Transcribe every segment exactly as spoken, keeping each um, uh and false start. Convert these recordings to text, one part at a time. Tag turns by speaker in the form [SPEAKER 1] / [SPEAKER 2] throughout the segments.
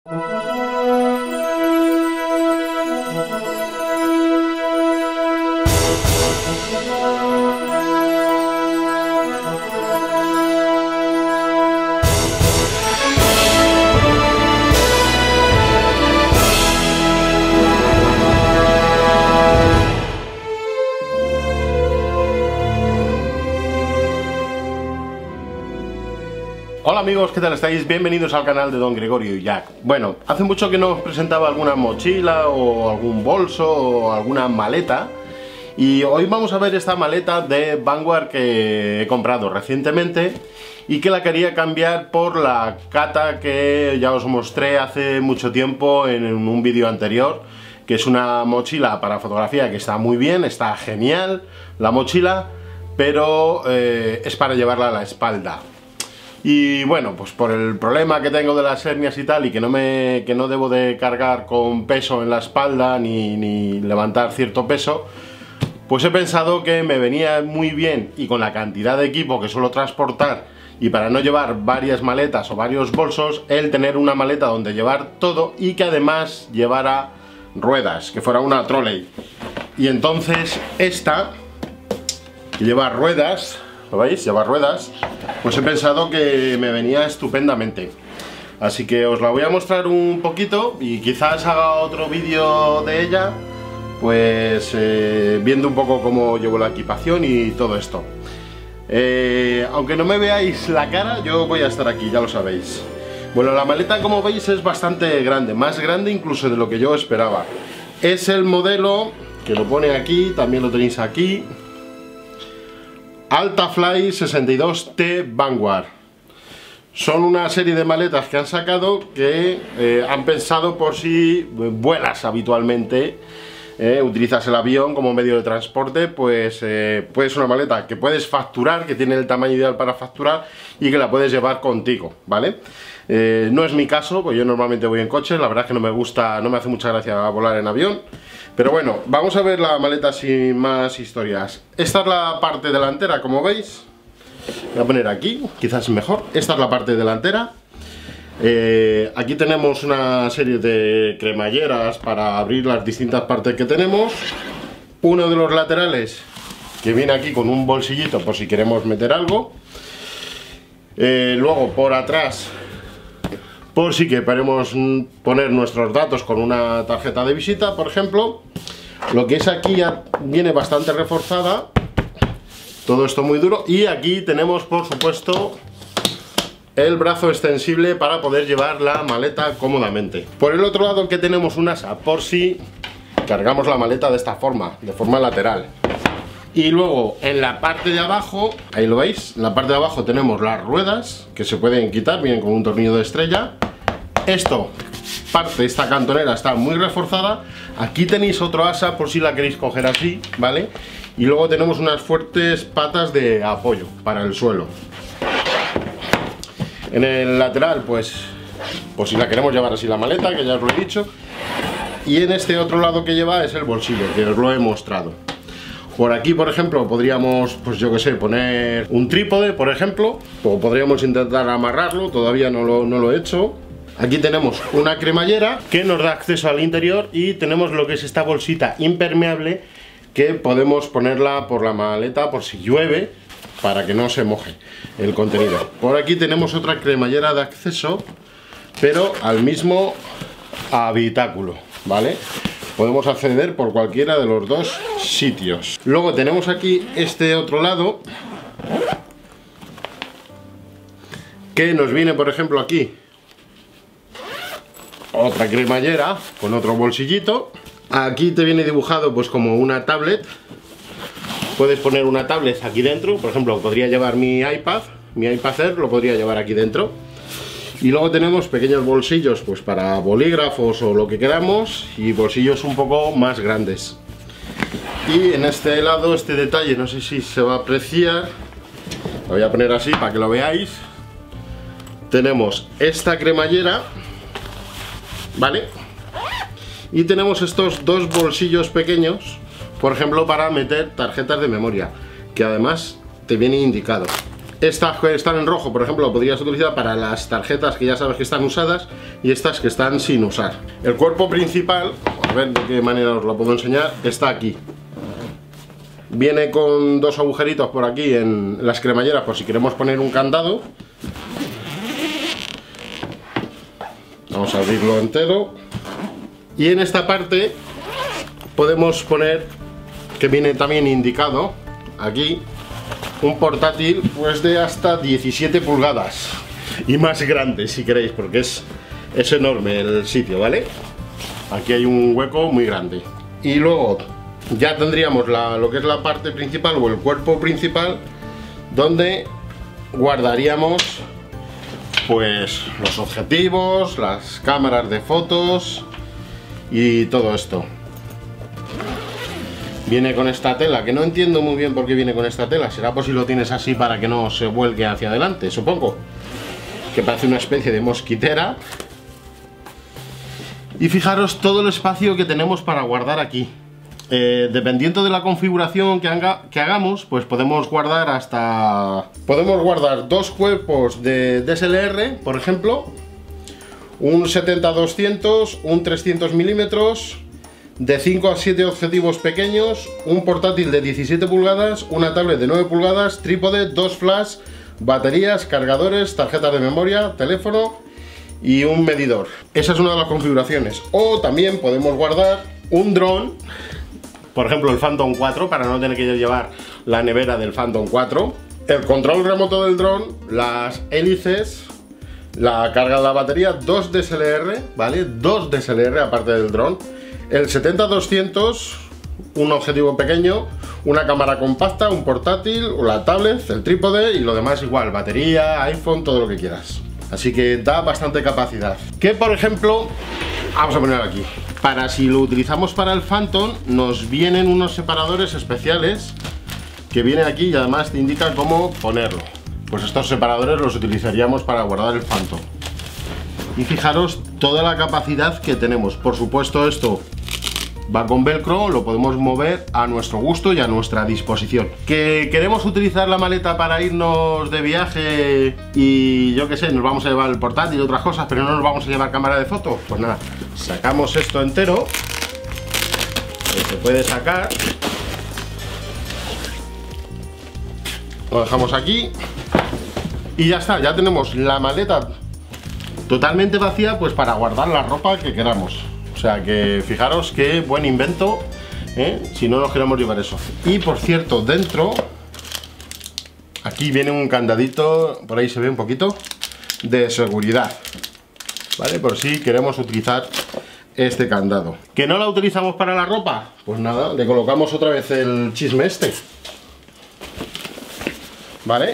[SPEAKER 1] Hola amigos, ¿qué tal estáis? Bienvenidos al canal de Don Gregorio y Jack. Bueno, hace mucho que no os presentaba alguna mochila o algún bolso o alguna maleta. Y hoy vamos a ver esta maleta de Vanguard que he comprado recientemente y que la quería cambiar por la Kata que ya os mostré hace mucho tiempo en un vídeo anterior, que es una mochila para fotografía que está muy bien, está genial la mochila, pero eh, es para llevarla a la espalda. Y bueno, pues por el problema que tengo de las hernias y tal, y que no me que no debo de cargar con peso en la espalda ni, ni levantar cierto peso, pues he pensado que me venía muy bien, y con la cantidad de equipo que suelo transportar y para no llevar varias maletas o varios bolsos, el tener una maleta donde llevar todo y que además llevara ruedas, que fuera una trolley. Y entonces esta, que lleva ruedas, ¿lo veis? Lleva ruedas, pues he pensado que me venía estupendamente. Así que os la voy a mostrar un poquito y quizás haga otro vídeo de ella, pues eh, viendo un poco cómo llevo la equipación y todo esto. Eh, aunque no me veáis la cara, yo voy a estar aquí, ya lo sabéis. Bueno, la maleta, como veis, es bastante grande, más grande incluso de lo que yo esperaba. Es el modelo, que lo pone aquí, también lo tenéis aquí, Altafly sesenta y dos T Vanguard. Son una serie de maletas que han sacado que eh, han pensado por si vuelas habitualmente, eh, utilizas el avión como medio de transporte, pues eh, pues una maleta que puedes facturar, que tiene el tamaño ideal para facturar y que la puedes llevar contigo, ¿vale? Eh, no es mi caso, pues yo normalmente voy en coche, la verdad es que no me gusta, no me hace mucha gracia volar en avión. Pero bueno, vamos a ver la maleta sin más historias. Esta es la parte delantera, como veis. Voy a poner aquí, quizás mejor. Esta es la parte delantera. Eh, aquí tenemos una serie de cremalleras para abrir las distintas partes que tenemos. Uno de los laterales que viene aquí con un bolsillito por si queremos meter algo. Eh, luego por atrás, por si queremos poner nuestros datos con una tarjeta de visita, por ejemplo. Lo que es aquí ya viene bastante reforzada, todo esto muy duro. Y aquí tenemos, por supuesto, el brazo extensible para poder llevar la maleta cómodamente. Por el otro lado, que tenemos un asa por si cargamos la maleta de esta forma, de forma lateral. Y luego en la parte de abajo, ahí lo veis, en la parte de abajo tenemos las ruedas que se pueden quitar, vienen con un tornillo de estrella. Esto, parte, esta cantonera está muy reforzada. Aquí tenéis otro asa por si la queréis coger así, ¿vale? Y luego tenemos unas fuertes patas de apoyo para el suelo. En el lateral, pues, por si la queremos llevar así la maleta, que ya os lo he dicho. Y en este otro lado que lleva es el bolsillo, que os lo he mostrado. Por aquí, por ejemplo, podríamos, pues yo que sé, poner un trípode, por ejemplo. O podríamos intentar amarrarlo, todavía no lo, no lo he hecho. Aquí tenemos una cremallera que nos da acceso al interior y tenemos lo que es esta bolsita impermeable que podemos ponerla por la maleta por si llueve para que no se moje el contenido. Por aquí tenemos otra cremallera de acceso, pero al mismo habitáculo, ¿vale? Podemos acceder por cualquiera de los dos sitios. Luego tenemos aquí este otro lado que nos viene, por ejemplo, aquí otra cremallera con otro bolsillito. Aquí te viene dibujado pues como una tablet. Puedes poner una tablet aquí dentro. Por ejemplo, podría llevar mi iPad, mi iPad Air lo podría llevar aquí dentro. Y luego tenemos pequeños bolsillos pues para bolígrafos o lo que queramos, y bolsillos un poco más grandes. Y en este lado, este detalle, no sé si se va a apreciar, lo voy a poner así para que lo veáis. Tenemos esta cremallera, ¿vale? Y tenemos estos dos bolsillos pequeños, por ejemplo, para meter tarjetas de memoria, que además te viene indicado. Estas que están en rojo, por ejemplo, lo podrías utilizar para las tarjetas que ya sabes que están usadas y estas que están sin usar. El cuerpo principal, a ver de qué manera os lo puedo enseñar, está aquí. Viene con dos agujeritos por aquí en las cremalleras por si queremos poner un candado. Vamos a abrirlo entero. Y en esta parte podemos poner, que viene también indicado aquí, un portátil pues de hasta diecisiete pulgadas y más grande si queréis, porque es, es enorme el sitio, ¿vale? Aquí hay un hueco muy grande. Y luego ya tendríamos la, lo que es la parte principal o el cuerpo principal, donde guardaríamos pues los objetivos, las cámaras de fotos y todo esto. Viene con esta tela, que no entiendo muy bien por qué viene con esta tela. Será por si lo tienes así para que no se vuelque hacia adelante, supongo. Que parece una especie de mosquitera. Y fijaros todo el espacio que tenemos para guardar aquí. Eh, dependiendo de la configuración que, haga, que hagamos, pues podemos guardar hasta... Podemos guardar dos cuerpos de D S L R, por ejemplo. Un setenta doscientos, un trescientos milímetros... de cinco a siete objetivos pequeños, un portátil de diecisiete pulgadas, una tablet de nueve pulgadas, trípode, dos flash, baterías, cargadores, tarjetas de memoria, teléfono y un medidor. Esa es una de las configuraciones. O también podemos guardar un dron, por ejemplo el Phantom cuatro, para no tener que llevar la nevera del Phantom cuatro, el control remoto del dron, las hélices, la carga de la batería, dos D S L R, ¿vale? Dos D S L R aparte del dron. El setenta doscientos, un objetivo pequeño, una cámara compacta, un portátil, la tablet, el trípode y lo demás igual, batería, iPhone, todo lo que quieras. Así que da bastante capacidad. Que por ejemplo, vamos a poner aquí, para si lo utilizamos para el Phantom, nos vienen unos separadores especiales que vienen aquí y además te indican cómo ponerlo. Pues estos separadores los utilizaríamos para guardar el Phantom. Y fijaros toda la capacidad que tenemos. Por supuesto esto va con velcro, lo podemos mover a nuestro gusto y a nuestra disposición. ¿Que queremos utilizar la maleta para irnos de viaje y yo qué sé, nos vamos a llevar el portátil y otras cosas, pero no nos vamos a llevar cámara de fotos? Pues nada, sacamos esto entero, que se puede sacar, lo dejamos aquí y ya está, ya tenemos la maleta totalmente vacía pues para guardar la ropa que queramos. O sea que fijaros qué buen invento, ¿eh? Si no nos queremos llevar eso. Y por cierto, dentro aquí viene un candadito, por ahí se ve un poquito, de seguridad, ¿vale? Por si queremos utilizar este candado. ¿Que no la utilizamos para la ropa? Pues nada, le colocamos otra vez el chisme este, ¿vale?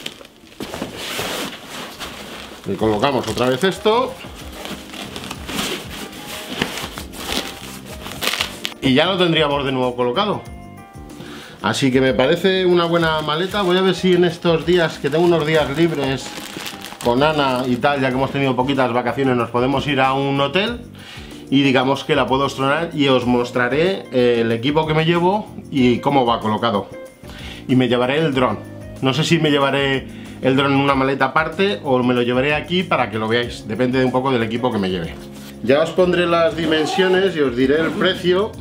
[SPEAKER 1] Le colocamos otra vez esto y ya lo tendríamos de nuevo colocado. Así que me parece una buena maleta. Voy a ver si en estos días, que tengo unos días libres con Ana y tal, ya que hemos tenido poquitas vacaciones, nos podemos ir a un hotel y digamos que la puedo estrenar y os mostraré el equipo que me llevo y cómo va colocado. Y me llevaré el dron. No sé si me llevaré el dron en una maleta aparte o me lo llevaré aquí para que lo veáis. Depende de un poco del equipo que me lleve. Ya os pondré las dimensiones y os diré el precio.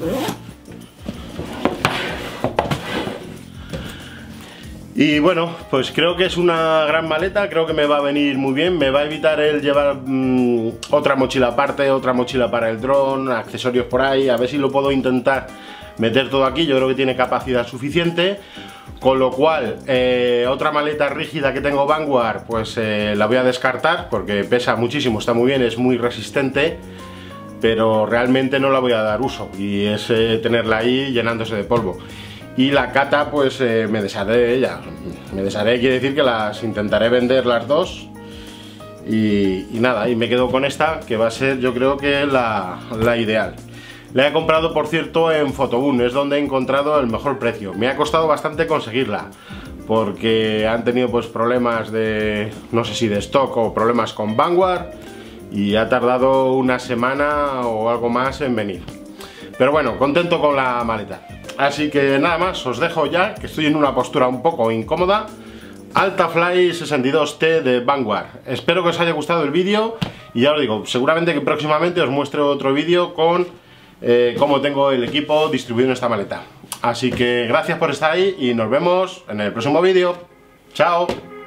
[SPEAKER 1] Y bueno, pues creo que es una gran maleta, creo que me va a venir muy bien, me va a evitar el llevar mmm, otra mochila aparte, otra mochila para el dron, accesorios por ahí, a ver si lo puedo intentar meter todo aquí. Yo creo que tiene capacidad suficiente, con lo cual eh, otra maleta rígida que tengo Vanguard pues eh, la voy a descartar porque pesa muchísimo, está muy bien, es muy resistente, pero realmente no la voy a dar uso y es eh, tenerla ahí llenándose de polvo. Y la Kata pues eh, me desharé de ella, me desharé quiere decir que las intentaré vender las dos y, y nada, y me quedo con esta que va a ser yo creo que la, la ideal. La he comprado por cierto en Photobun, es donde he encontrado el mejor precio. Me ha costado bastante conseguirla porque han tenido pues problemas de, no sé si de stock o problemas con Vanguard y ha tardado una semana o algo más en venir. Pero bueno, contento con la maleta. Así que nada más, os dejo ya, que estoy en una postura un poco incómoda, Altafly sesenta y dos T de Vanguard. Espero que os haya gustado el vídeo y ya os digo, seguramente que próximamente os muestre otro vídeo con eh, cómo tengo el equipo distribuido en esta maleta. Así que gracias por estar ahí y nos vemos en el próximo vídeo. ¡Chao!